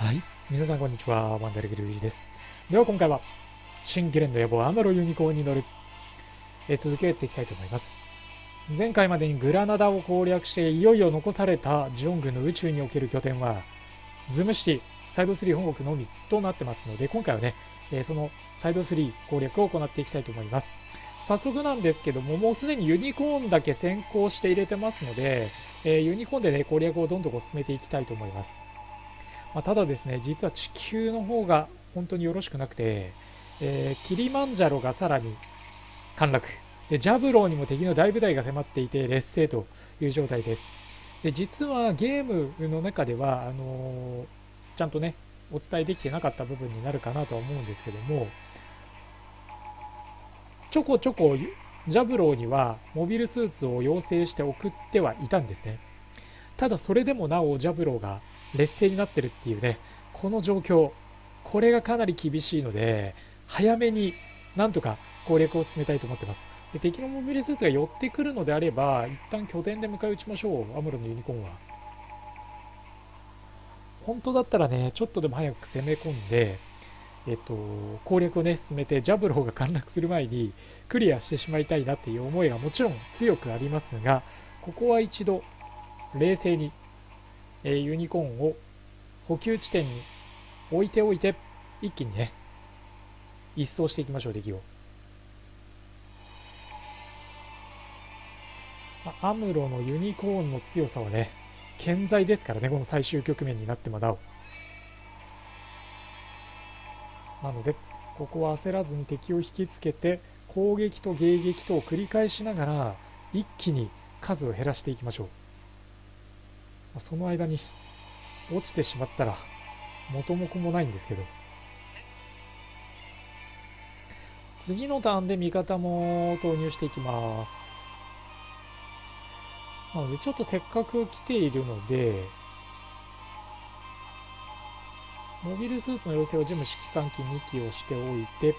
はい。皆さんこんにちは。ワンダルグルージです。では今回は、新ゲレンド野望アムロユニコーンに乗る、続けていきたいと思います。前回までにグラナダを攻略して、いよいよ残されたジオン軍の宇宙における拠点は、ズムシティ、サイド3本国のみとなってますので、今回はね、そのサイド3攻略を行っていきたいと思います。早速なんですけども、もうすでにユニコーンだけ先行して入れてますので、ユニコーンでね、攻略をどんどん進めていきたいと思います。ただですね、実は地球の方が本当によろしくなくて、キリマンジャロがさらに陥落で、ジャブローにも敵の大部隊が迫っていて劣勢という状態です。で実はゲームの中ではちゃんとねお伝えできてなかった部分になるかなとは思うんですけども、ちょこちょこジャブローにはモビルスーツを要請して送ってはいたんですね。ただそれでもなおジャブローが劣勢になってるっていうね、この状況、これがかなり厳しいので、早めになんとか攻略を進めたいと思ってます。で敵のモビルスーツが寄ってくるのであれば、一旦拠点で迎え撃ちましょう、アムロのユニコーンは。本当だったらね、ちょっとでも早く攻め込んで、攻略をね、進めて、ジャブローが陥落する前にクリアしてしまいたいなっていう思いがもちろん強くありますが、ここは一度冷静に、ユニコーンを補給地点に置いておいて、一気にね一掃していきましょう、敵を。アムロのユニコーンの強さはね健在ですからね、この最終局面になってもなお。なのでここは焦らずに敵を引きつけて、攻撃と迎撃とを繰り返しながら一気に数を減らしていきましょう。その間に落ちてしまったら元も子もないんですけど、次のターンで味方も投入していきます。なのでちょっとせっかく来ているので、モビルスーツの要請をジム指揮官機2機をしておいて、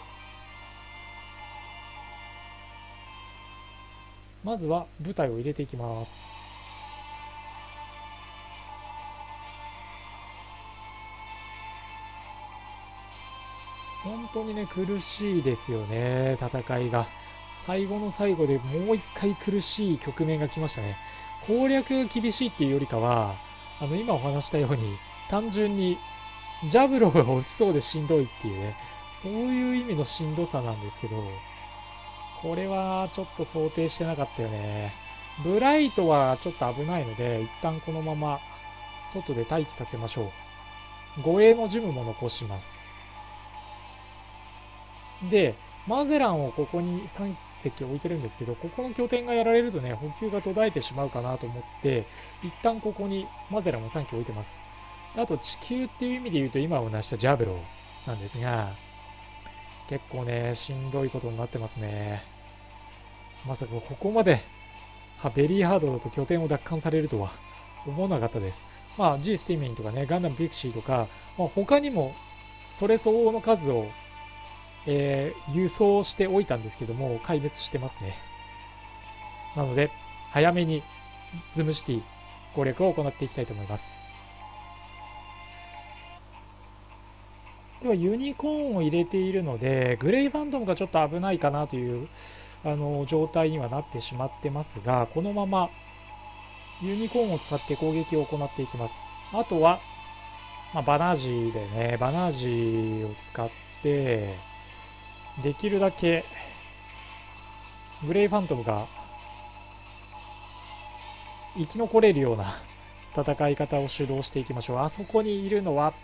まずは部隊を入れていきます。本当にね苦しいですよね、戦いが。最後の最後でもう一回苦しい局面が来ましたね。攻略が厳しいっていうよりかは、今お話したように単純にジャブローが落ちそうでしんどいっていうね、そういう意味のしんどさなんですけど、これはちょっと想定してなかったよね。ブライトはちょっと危ないので、一旦このまま外で待機させましょう。護衛のジムも残します。で、マゼランをここに3隻置いてるんですけど、ここの拠点がやられるとね、補給が途絶えてしまうかなと思って、一旦ここにマゼランを3機置いてます。あと地球っていう意味で言うと、今お話したジャブローなんですが、結構ねしんどいことになってますね。まさかここまでベリーハードだと拠点を奪還されるとは思わなかったです。G スティーミンとかね、ガンダムピクシーとか、他にもそれ相応の数を、輸送しておいたんですけども壊滅してますね。なので早めにズムシティ攻略を行っていきたいと思います。ではユニコーンを入れているので、グレイファントムがちょっと危ないかなという状態にはなってしまってますが、このままユニコーンを使って攻撃を行っていきます。あとは、バナージでね、バナージを使ってできるだけグレイファントムが生き残れるような戦い方を主導していきましょう。あそこにいるのは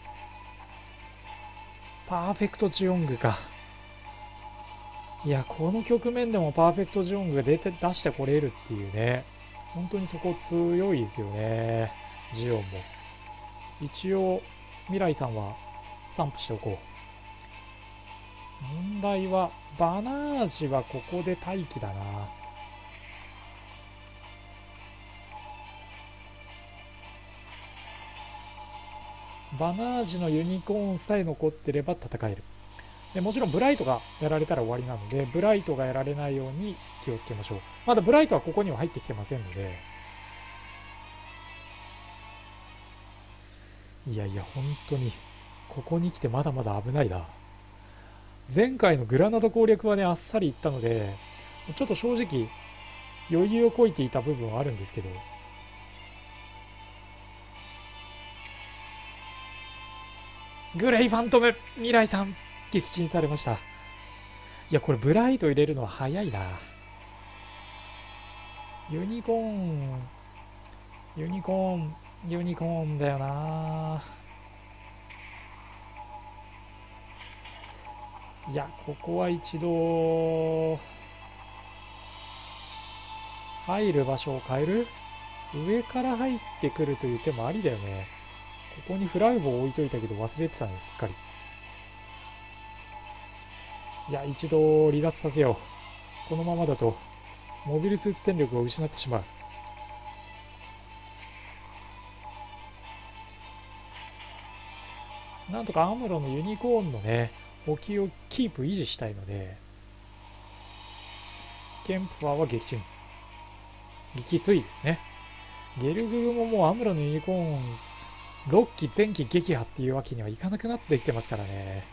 パーフェクトジオングか。いや、この局面でもパーフェクトジオングが出してこれるっていうね、本当にそこ強いですよね、ジオンも。一応未来さんは散布しておこう。問題はバナージはここで待機だな。バナージのユニコーンさえ残ってれば戦える。でもちろんブライトがやられたら終わりなので、ブライトがやられないように気をつけましょう。まだブライトはここには入ってきてませんので、 いやいや、本当にここに来てまだまだ危ないな。前回のグラナダ攻略はね、あっさりいったので、ちょっと正直余裕をこいていた部分はあるんですけど、グレイファントム未来さん撃沈されました。いや、これブライト入れるのは早いな。ユニコーン、ユニコーン、ユニコーンだよな。いや、ここは一度入る場所を変える。上から入ってくるという手もありだよね。ここにフラウボを置いといたけど忘れてたね、すっかり。いや、一度離脱させよう。このままだとモビルスーツ戦力を失ってしまう。なんとかアムロのユニコーンのね、補給をキープ維持したいので、ケンプファーは撃沈。撃墜ですね。ゲルググももうアムロのユニコーン6機前期撃破っていうわけにはいかなくなってきてますからね。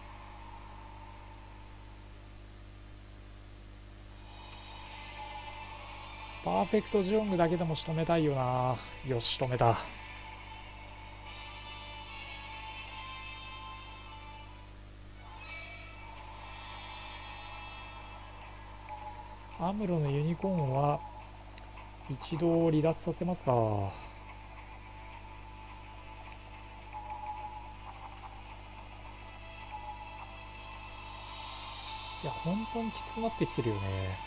パーフェクトジオングだけでも仕留めたいよな。よし、仕留めた。アムロのユニコーンは一度離脱させますか。いや、本当にきつくなってきてるよね。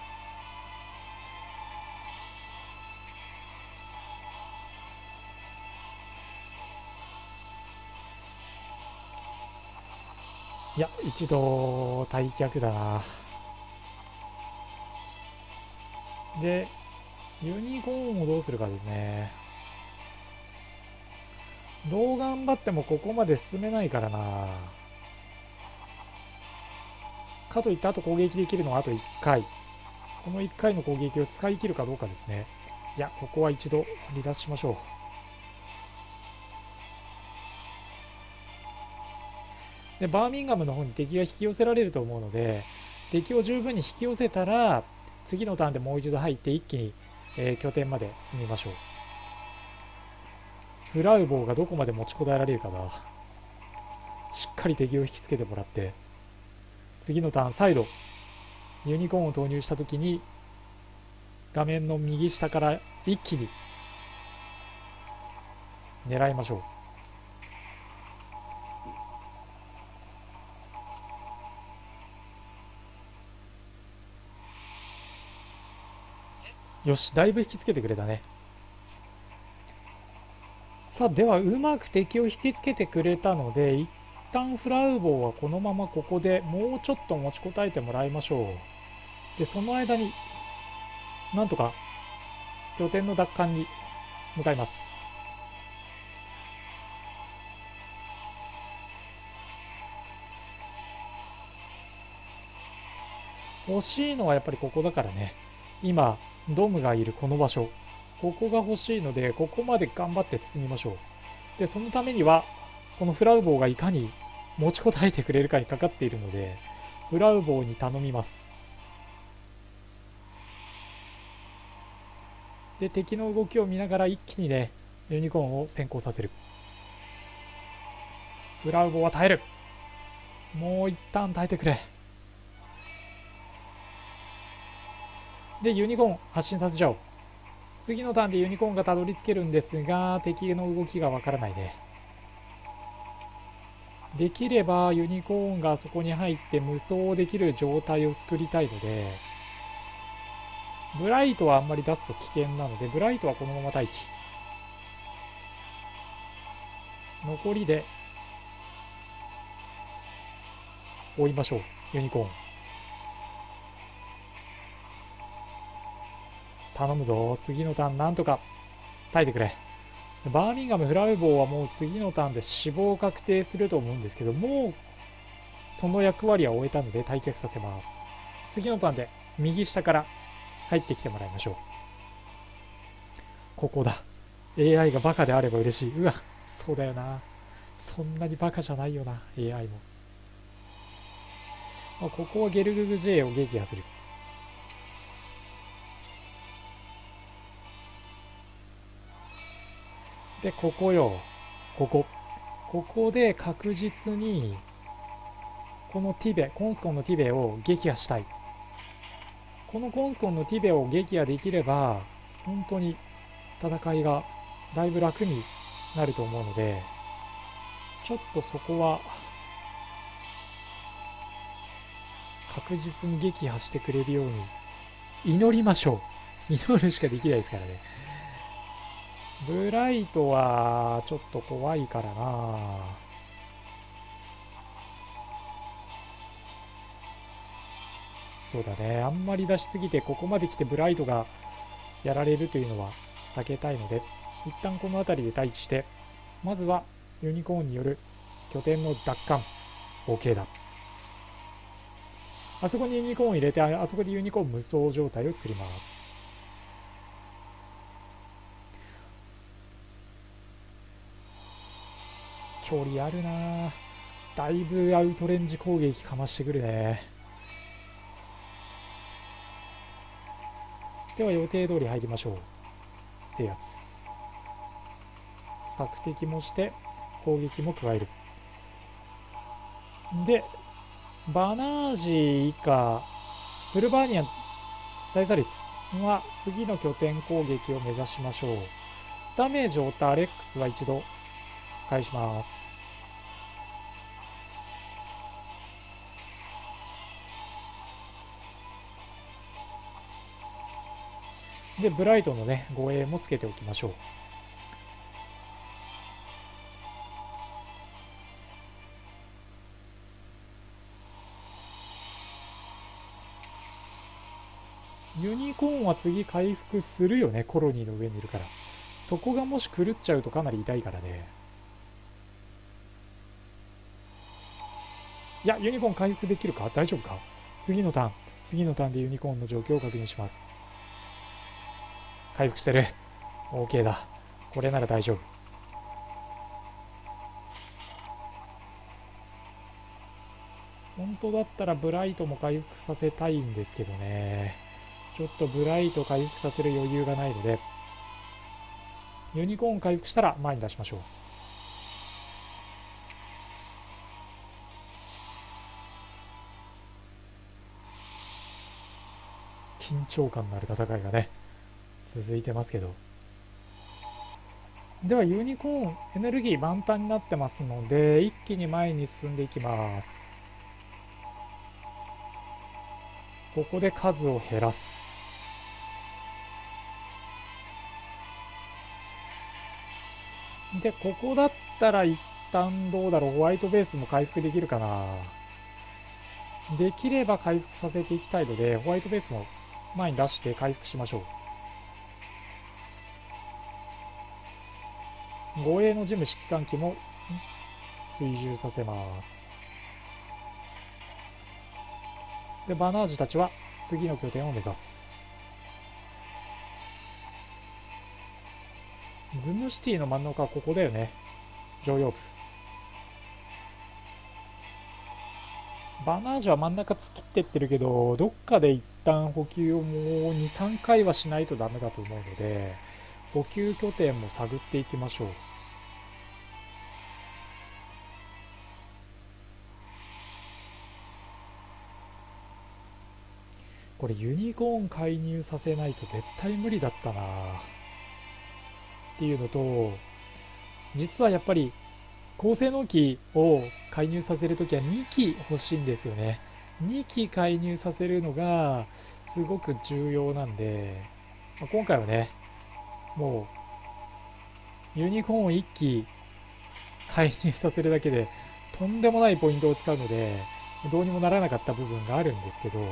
いや、一度退却だな。で、ユニコーンをどうするかですね。どう頑張ってもここまで進めないからな。かといってあと攻撃できるのはあと1回。この1回の攻撃を使い切るかどうかですね。いや、ここは一度離脱しましょう。で、バーミンガムの方に敵が引き寄せられると思うので、敵を十分に引き寄せたら、次のターンでもう一度入って一気に、拠点まで進みましょう。フラウボーがどこまで持ちこたえられるかだ。しっかり敵を引きつけてもらって、次のターン再度ユニコーンを投入した時に画面の右下から一気に狙いましょう。よし、だいぶ引きつけてくれたね。さあ、ではうまく敵を引きつけてくれたので、一旦フラウボーはこのままここでもうちょっと持ちこたえてもらいましょう。で、その間になんとか拠点の奪還に向かいます。欲しいのはやっぱりここだからね。今ドムがいるこの場所、ここが欲しいので、ここまで頑張って進みましょう。で、そのためにはこのフラウボーがいかに持ちこたえてくれるかにかかっているので、フラウボーに頼みます。で、敵の動きを見ながら一気にね、ユニコーンを先行させる。フラウボーは耐える。もう一旦耐えてくれ。で、ユニコーン発進させちゃおう。次のターンでユニコーンがたどり着けるんですが、敵の動きがわからないね。できればユニコーンがそこに入って無双できる状態を作りたいので、ブライトはあんまり出すと危険なので、ブライトはこのまま待機。残りで追いましょう、ユニコーン。頼むぞ、次のターンなんとか耐えてくれ。バーミンガム・フラウボーはもう次のターンで死亡確定すると思うんですけど、もうその役割は終えたので退却させます。次のターンで右下から入ってきてもらいましょう。ここだ。 AI がバカであれば嬉しい。うわ、そうだよな。 そんなにバカじゃないよな AI も。ここはゲルググ J を撃破する。でここよ、ここで確実にこのティベ、コンスコンのティベを撃破したい。このコンスコンのティベを撃破できれば本当に戦いがだいぶ楽になると思うので、ちょっとそこは確実に撃破してくれるように祈りましょう。祈るしかできないですからね。ブライトはちょっと怖いからな。そうだね、あんまり出しすぎてここまで来てブライトがやられるというのは避けたいので、一旦この辺りで待機して、まずはユニコーンによる拠点の奪還 OK だ。あそこにユニコーン入れて、あそこでユニコーン無双状態を作ります。距離あるな。だいぶアウトレンジ攻撃かましてくるね。では予定通り入りましょう。制圧、索敵もして攻撃も加える。でバナージ以下フルバーニアンサイザリスは次の拠点攻撃を目指しましょう。ダメージを負ったアレックスは一度返します。でブライトのね護衛もつけておきましょう。ユニコーンは次回復するよね、コロニーの上にいるから。そこがもし狂っちゃうとかなり痛いからね。いやユニコーン回復できるか、大丈夫か。次のターンでユニコーンの状況を確認します。回復してる。 OK だ、これなら大丈夫。本当だったらブライトも回復させたいんですけどね、ちょっとブライト回復させる余裕がないので、ユニコーン回復したら前に出しましょう。緊張感のある戦いがね続いてますけど、ではユニコーンエネルギー満タンになってますので一気に前に進んでいきます。ここで数を減らす。でここだったら一旦どうだろう、ホワイトベースも回復できるかな。できれば回復させていきたいのでホワイトベースも前に出して回復しましょう。護衛のジム指揮官機も追従させます。でバナージたちは次の拠点を目指す。ズムシティの真ん中はここだよね、常用部。バナージュは真ん中突っ切ってってるけど、どっかで一旦補給をもう2、3回はしないとダメだと思うので、補給拠点も探っていきましょう。これユニコーン介入させないと絶対無理だったなっていうのと、実はやっぱり高性能機を介入させるときは2機欲しいんですよね。2機介入させるのがすごく重要なんで、今回はねもうユニコーン1機介入させるだけでとんでもないポイントを使うのでどうにもならなかった部分があるんですけど、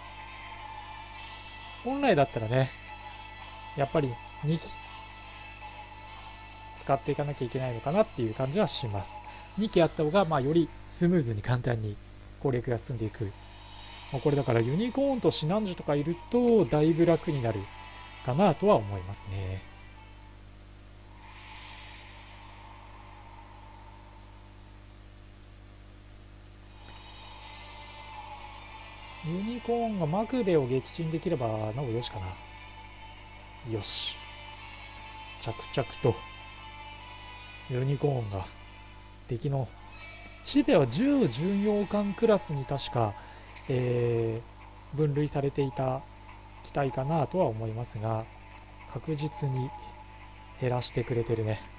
本来だったらねやっぱり2機使っていかなきゃいけないのかなっていう感じはします。2機あった方がよりスムーズに簡単に攻略が進んでいく。これだからユニコーンとシナンジュとかいるとだいぶ楽になるかなとは思いますね。 ユニコーンがマクベを撃沈できればなおよしかな。よし、着々とユニコーンが敵のチベは重巡洋艦クラスに確か、分類されていた機体かなとは思いますが、確実に減らしてくれてるね。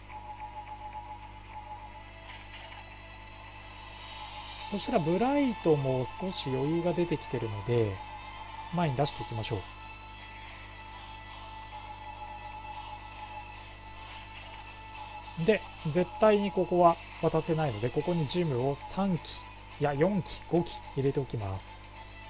そしたらブライトも少し余裕が出てきてるので前に出していきましょう。で絶対にここは渡せないので、ここにジムを3機いや4機5機入れておきます。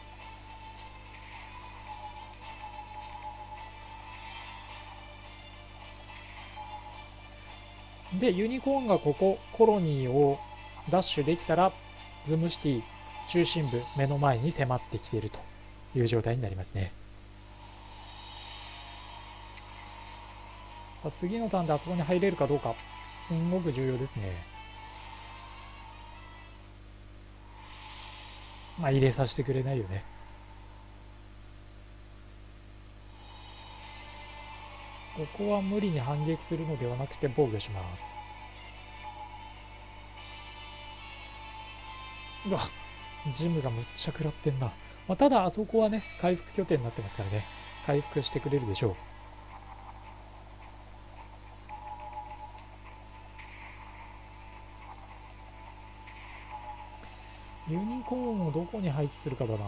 でユニコーンがここコロニーをダッシュできたらズムシティ中心部目の前に迫ってきているという状態になりますね。さあ次のターンであそこに入れるかどうかすんごく重要ですね。まあ入れさせてくれないよね。ここは無理に反撃するのではなくて防御します。うわ、ジムがむっちゃ食らってんな。まあ、ただあそこはね回復拠点になってますからね、回復してくれるでしょう。ユニコーンをどこに配置するかだな。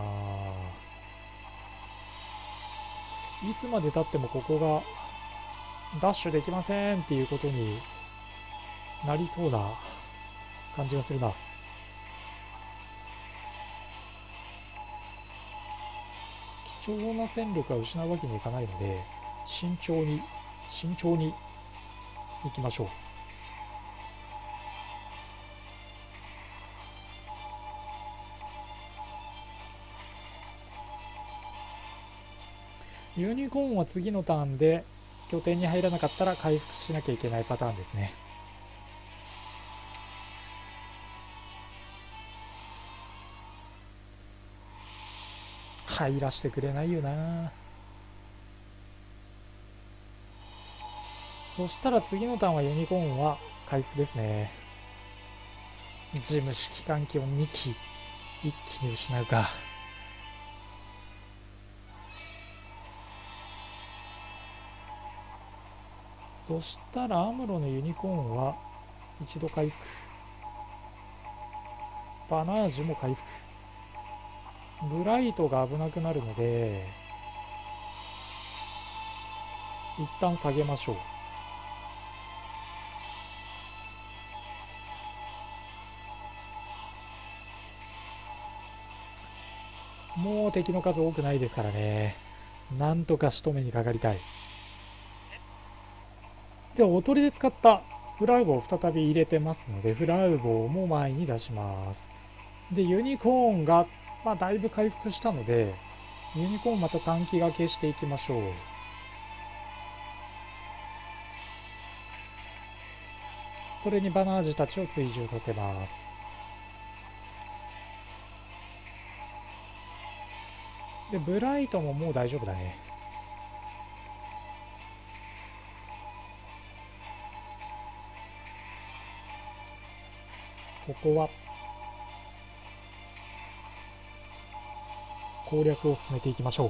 いつまでたってもここがダッシュできませんっていうことになりそうな感じがするな。貴重な戦力は失うわけにはいかないので慎重にいきましょう。ユニコーンは次のターンで拠点に入らなかったら回復しなきゃいけないパターンですね。入らしてくれないよな。そしたら次のターンはユニコーンは回復ですね。ジム指揮官機を2機一気に失うか。そしたらアムロのユニコーンは一度回復、バナージュも回復、ブライトが危なくなるので一旦下げましょう。もう敵の数多くないですからね、なんとか仕留めにかかりたい。ではおとりで使ったフラウボを再び入れてますのでフラウボも前に出します。でユニコーンが、だいぶ回復したのでユニコーンまた短期掛けしていきましょう。それにバナージュたちを追従させます。でブライトももう大丈夫だね。ここは攻略を進めていきましょ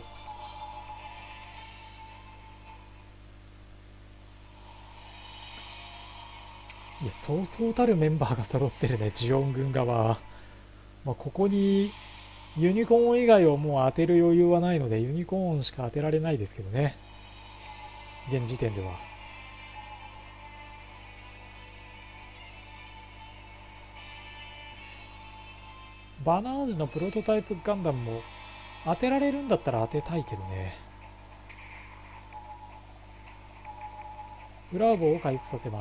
う。いやそうそうたるメンバーが揃ってるね、ジオン軍側。ここにユニコーン以外をもう当てる余裕はないのでユニコーンしか当てられないですけどね、現時点では。バナージのプロトタイプガンダムも当てられるんだったら当てたいけどね。フラーボを回復させます。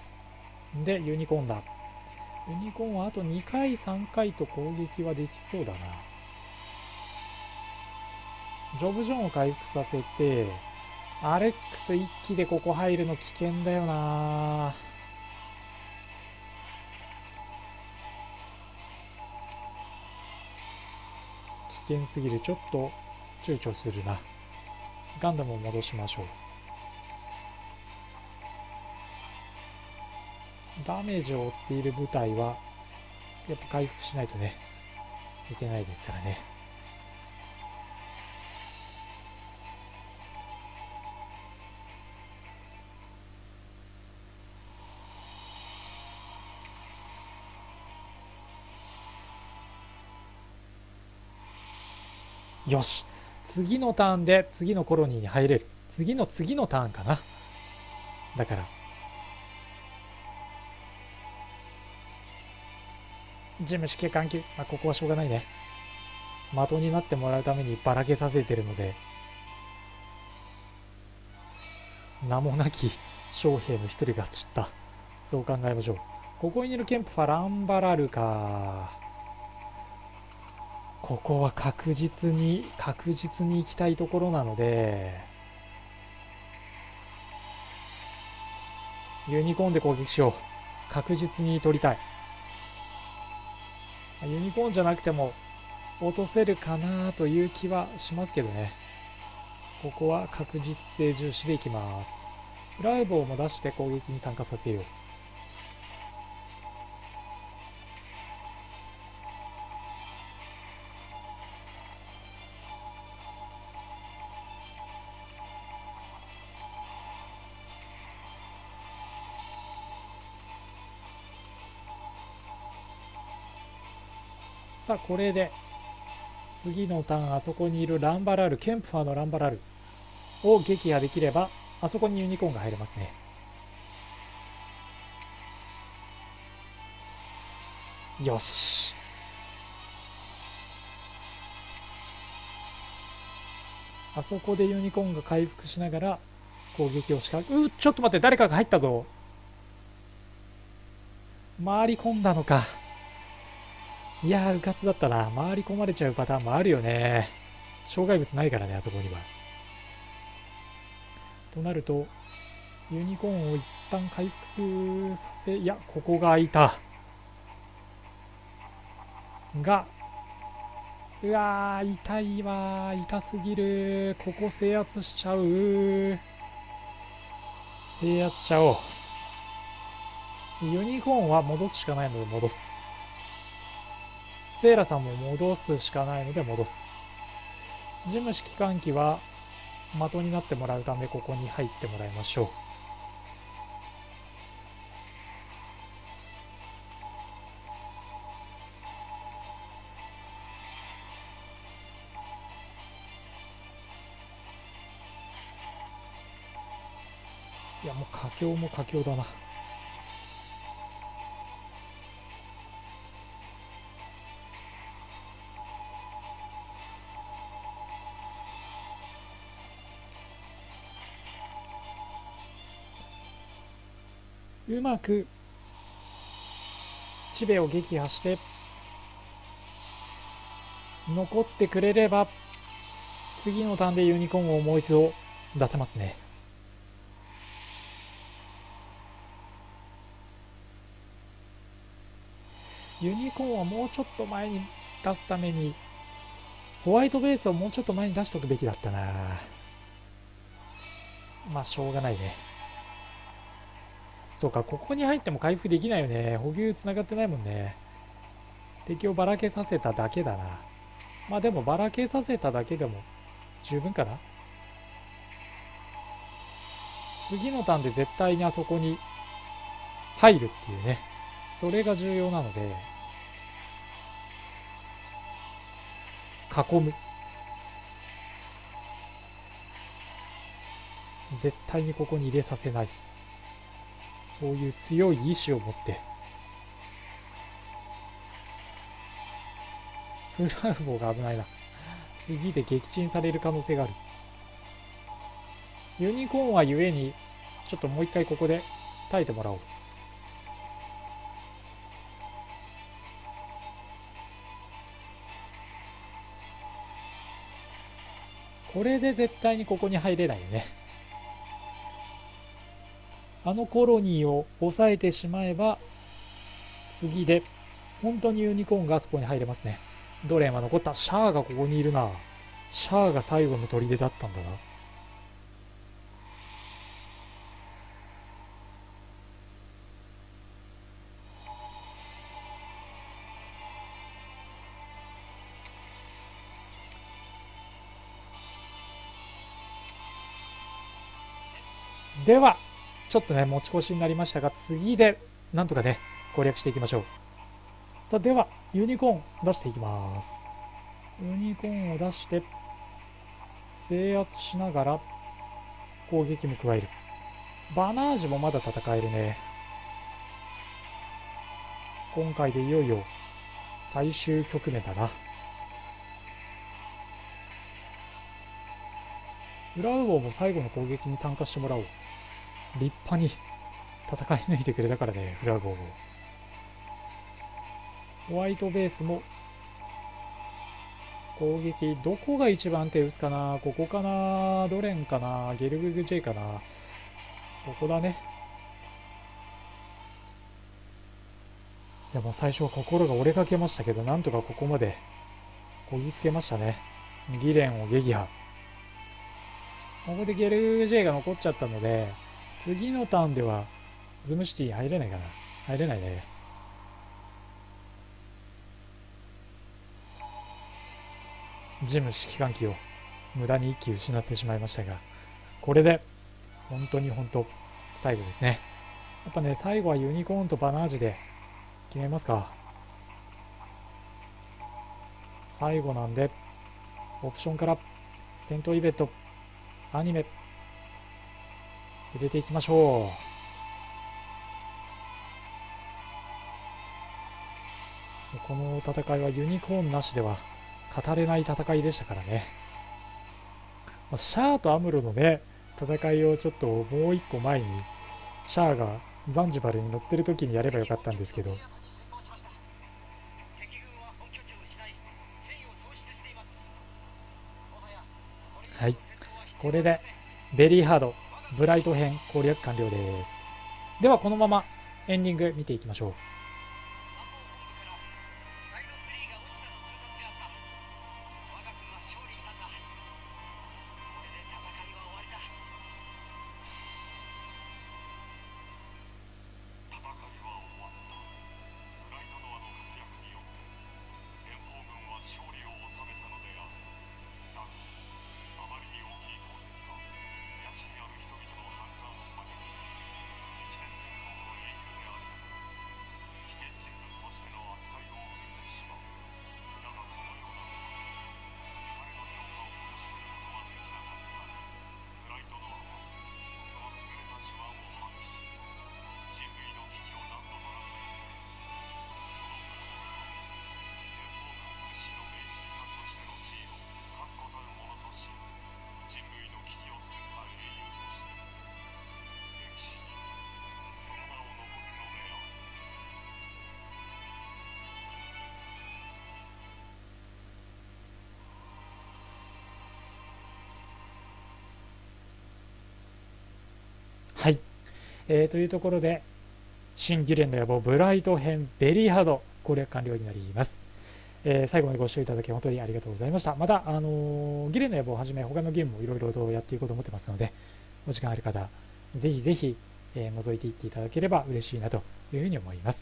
でユニコーンだ。ユニコーンはあと2回3回と攻撃はできそうだな。ジョブジョンを回復させてアレックス1機でここ入るの危険だよな。 危険すぎる。ちょっと躊躇するな。ガンダムを戻しましょう。ダメージを負っている部隊はやっぱ回復しないとねいけないですからね。よし、次のターンで次のコロニーに入れる。次の次のターンかな。だから事務指揮関係、ここはしょうがないね。的になってもらうためにばらけさせてるので、名もなき将兵の一人が散った。そう考えましょう。ここにいるケンプファランバラルか。ここは確実に行きたいところなので、ユニコーンで攻撃しよう。確実に取りたい。ユニコーンじゃなくても落とせるかなという気はしますけどね。ここは確実性重視でいきます。フライボーも出して攻撃に参加させよう。さあこれで次のターン、あそこにいるランバラル、ケンプファーのランバラルを撃破できればあそこにユニコーンが入れますね。よし、あそこでユニコーンが回復しながら攻撃を仕掛け、ちょっと待って、誰かが入ったぞ。回り込んだのか。いやー、うかつだったな。回り込まれちゃうパターンもあるよね。障害物ないからね、あそこには。となるとユニコーンを一旦回復させ、いや、ここが空いたが、うわー、痛いわー、痛すぎる。ここ制圧しちゃう。制圧しちゃおう。ユニコーンは戻すしかないので戻す。セイラさんも戻すしかないので戻す。事務指揮官機は的になってもらうためここに入ってもらいましょう。いや、もう佳境も佳境だな。うまくチベを撃破して残ってくれれば次のターンでユニコーンをもう一度出せますね。ユニコーンはもうちょっと前に出すためにホワイトベースをもうちょっと前に出しとくべきだったな。まあしょうがないね。そうか、ここに入っても回復できないよね。補給つながってないもんね。敵をばらけさせただけだな。まあでもばらけさせただけでも十分かな。次のターンで絶対にあそこに入るっていうね、それが重要なので、囲む。絶対にここに入れさせない。そういう強い意志を持って。フラウボが危ないな。次で撃沈される可能性がある。ユニコーンはゆえにちょっともう一回ここで耐えてもらおう。これで絶対にここに入れないよね。あのコロニーを抑えてしまえば次で本当にユニコーンがそこに入れますね。 ドレンは残った。シャアがここにいるな。シャアが最後の砦だったんだな。ではちょっとね持ち越しになりましたが、次でなんとかね攻略していきましょう。さあ、ではユニコーン出していきます。ユニコーンを出して制圧しながら攻撃も加える。バナージュもまだ戦えるね。今回でいよいよ最終局面だな。フラウボーも最後の攻撃に参加してもらおう。立派に戦い抜いてくれたからね、フラウボーも。ホワイトベースも攻撃どこが一番手打つかな。ここかな、ドレンかな、ゲルググ J かな。ここだね。でも最初は心が折れかけましたけど、なんとかここまでこぎつけましたね。ギレンを撃破。ここでゲルググ J が残っちゃったので、次のターンではズムシティ入れないかな。入れないね。ジム指揮官機を無駄に1機失ってしまいましたが、これで本当に最後ですね。やっぱね、最後はユニコーンとバナージで決めますか。最後なんでオプションから戦闘イベントアニメ入れていきましょう。この戦いはユニコーンなしでは語れない戦いでしたからね。シャアとアムロのね戦いをちょっともう一個前にシャアがザンジバルに乗ってる時にやればよかったんですけど。はい、これでベリーハードブライト編攻略完了です。ではこのままエンディング見ていきましょう。はい、というところで新ギレンの野望ブライト編ベリーハード攻略完了になります。最後までご視聴いただき本当にありがとうございました。また、ギレンの野望をはじめ他のゲームもいろいろとやっていこうと思ってますので、お時間ある方ぜひぜひ、覗いていっていただければ嬉しいなというふうに思います。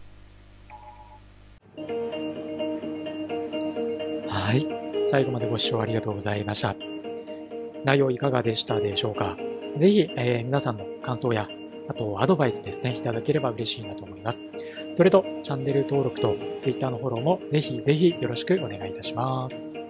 はい、最後までご視聴ありがとうございました。内容いかがでしたでしょうか。ぜひ、皆さんの感想やあとアドバイスですねいただければ嬉しいなと思います。それとチャンネル登録と Twitter のフォローもぜひぜひよろしくお願いいたします。